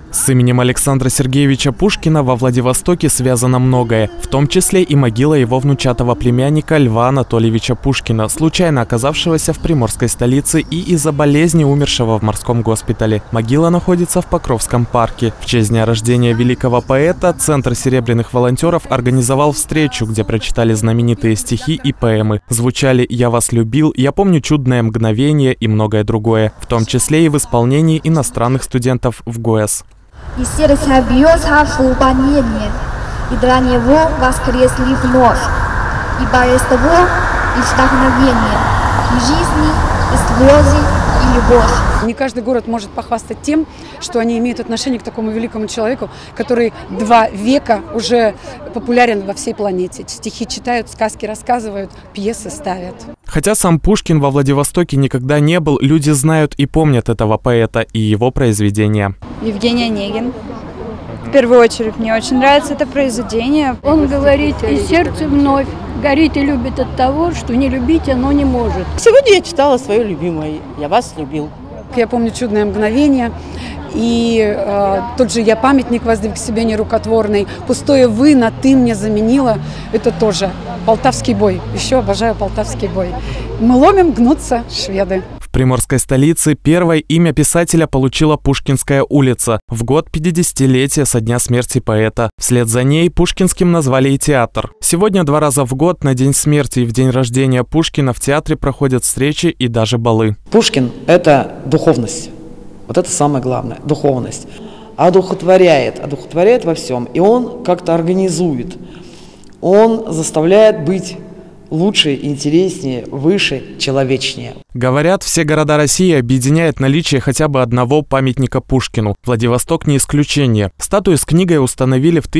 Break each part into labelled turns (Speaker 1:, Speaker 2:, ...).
Speaker 1: С именем Александра Сергеевича Пушкина во Владивостоке связано многое, в том числе и могила его внучатого племянника Льва Анатольевича Пушкина, случайно оказавшегося в приморской столице и из-за болезни умершего в морском госпитале. Могила находится в Покровском парке. В честь дня рождения великого поэта Центр серебряных волонтеров организовал встречу, где прочитали знаменитые стихи и поэмы. Звучали «Я вас любил», «Я помню чудное мгновение» и многое другое, в том числе и в исполнении иностранных студентов в ГОЭС.
Speaker 2: И сердце бьется в волнении, и для него воскресли вновь, ибо из того и вдохновение, и жизни, и слезы, и любовь.
Speaker 3: Не каждый город может похвастать тем, что они имеют отношение к такому великому человеку, который 2 века уже популярен во всей планете. Стихи читают, сказки рассказывают, пьесы ставят.
Speaker 1: Хотя сам Пушкин во Владивостоке никогда не был, люди знают и помнят этого поэта и его произведения.
Speaker 4: Евгений Онегин. В первую очередь мне очень нравится это произведение.
Speaker 5: Он говорит: «И сердце вновь горит и любит от того, что не любить оно не может».
Speaker 6: Сегодня я читала свое любимое «Я вас любил».
Speaker 3: Я помню чудное мгновение. И тот же «Я памятник воздвиг себе нерукотворный», «Пустое вы на ты мне заменила». Это тоже Полтавский бой. Еще обожаю Полтавский бой. Мы ломим, гнутся шведы.
Speaker 1: В приморской столице первое имя писателя получила Пушкинская улица в год 50-летия со дня смерти поэта. Вслед за ней Пушкинским назвали и театр. Сегодня 2 раза в год, на день смерти и в день рождения Пушкина, в театре проходят встречи и даже балы.
Speaker 7: Пушкин – это духовность. Вот это самое главное – духовность. Одухотворяет во всем. И он как-то организует. Он заставляет быть лучше, интереснее, выше, человечнее.
Speaker 1: Говорят, все города России объединяет наличие хотя бы одного памятника Пушкину. Владивосток не исключение. Статую с книгой установили в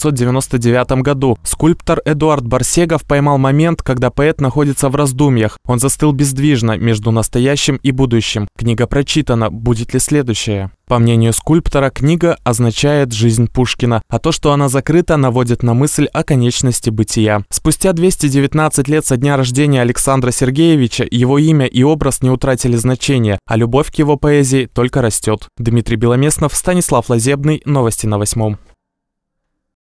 Speaker 1: 1999 году. Скульптор Эдуард Барсегов поймал момент, когда поэт находится в раздумьях. Он застыл бездвижно между настоящим и будущим. Книга прочитана, будет ли следующее? По мнению скульптора, книга означает жизнь Пушкина, а то, что она закрыта, наводит на мысль о конечности бытия. Спустя 219 лет со дня рождения Александра Сергеевича его имя и образ не утратили значения, а любовь к его поэзии только растет. Дмитрий Беломеснов, Станислав Лазебный. Новости на 8.